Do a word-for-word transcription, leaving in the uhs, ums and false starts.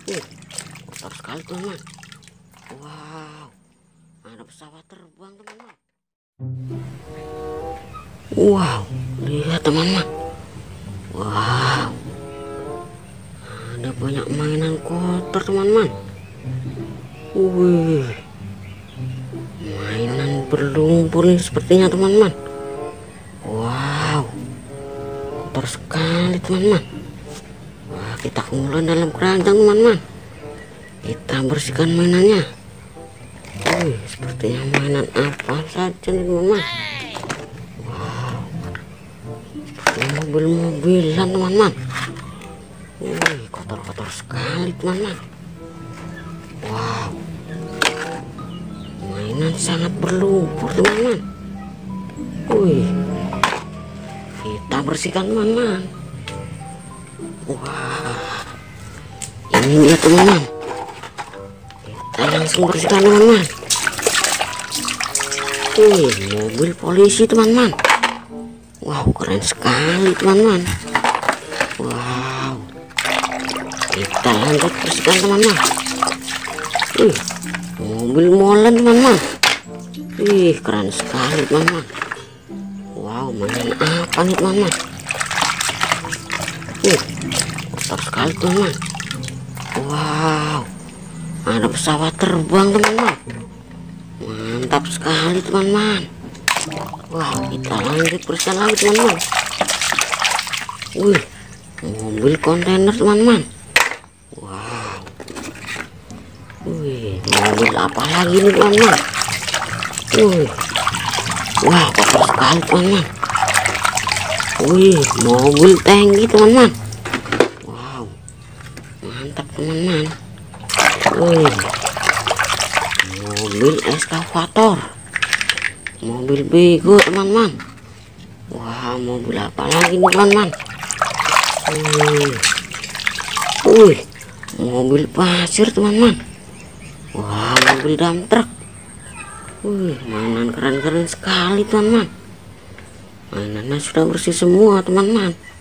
Wih, kotor sekali teman-teman. Wow, ada pesawat terbang teman-teman. Wow, lihat teman-teman. Wow, ada banyak mainan kotor teman-teman. Wih, mainan berlumpur ini sepertinya teman-teman. Wow, kotor sekali teman-teman. Wah, kita kumpulkan dalam keranjang teman-teman. Kita bersihkan mainannya. Wih, sepertinya mainan apa saja nih teman-teman. Wow, seperti mobil-mobilan teman-teman. Wih, kotor-kotor sekali teman-teman. Wow, mainan sangat berlumpur teman-teman. Wih, kita bersihkan teman-teman. Wah, ini dia teman-teman. Kita langsung bersihkan teman-teman. Wih, mobil polisi teman-teman. Wow, keren sekali teman-teman. Wow, kita lanjut bersihkan teman-teman. Wih, mobil molen teman-teman. Wih, keren sekali teman-teman. Wow, mainan apa nih teman-teman. Wih, kotor sekali teman-teman. Wow, ada pesawat terbang teman-teman. Mantap sekali teman-teman. Wow, kita lanjut bersihkan lagi teman-teman. Wih, mobil kontainer teman-teman. Wow, wih, mobil apa lagi nih teman-teman. Wih, wah, kotor sekali teman-teman. Wih, mobil tangki teman-teman. Wow, mantap teman-teman. Wih, mobil eskavator, mobil bego teman-teman. Wah, mobil apa lagi nih teman-teman. Wih, wih, mobil pasir teman-teman. Wah, mobil dump truck. Wih, mainan keren-keren sekali teman-teman. Mainannya sudah bersih semua teman-teman.